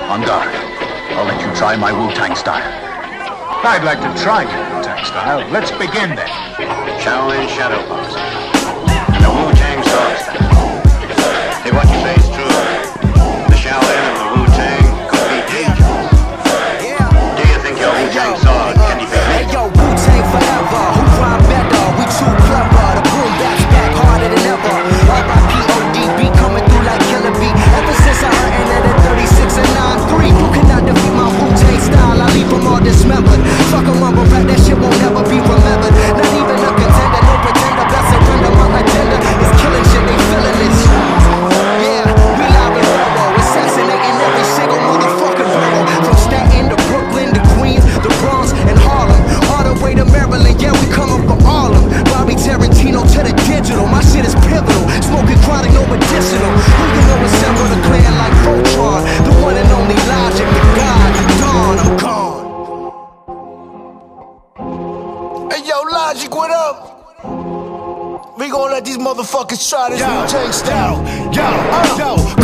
On guard. I'll let you try my Wu-Tang style. I'd like to try your Wu-Tang style. Let's begin then. Shaolin Shadow Boxing. And the Wu-Tang Sword style. If what you say is true, the Shaolin and the Wu-Tang could be dangerous. Do you think your Wu-Tang Sword can defeat me? Hey yo, Wu-Tang forever. Who rhyme better? We too clever. The boom bap's back harder than ever. R.I.P.O.D.B. coming through like Killer B. Ever since I heard it at 36 and 9-3. You cannot defeat my Wu-Tang style. I leave them all dismembered. Fuck a mumble rap, that shit won't ever be remembered. Not even a contender, no pretender. Best surrender, my agenda is killing shit, they feeling this. Yeah, we live in Railroad, assassinating every single motherfucking borough. From Staten to Brooklyn to Queens, the Bronx and Harlem, all the way to Maryland. Yeah, we coming for all of them. Bobby Tarantino to the digital, my shit is pivotal. Smoking chronic, no medicinal. Who you know assemble the clan like Voltron? The one and only Logic, the God, the Dawn, I'm gone. Hey yo, Logic, what up? We gon' let these motherfuckers try this Wu-Tang style. Yo,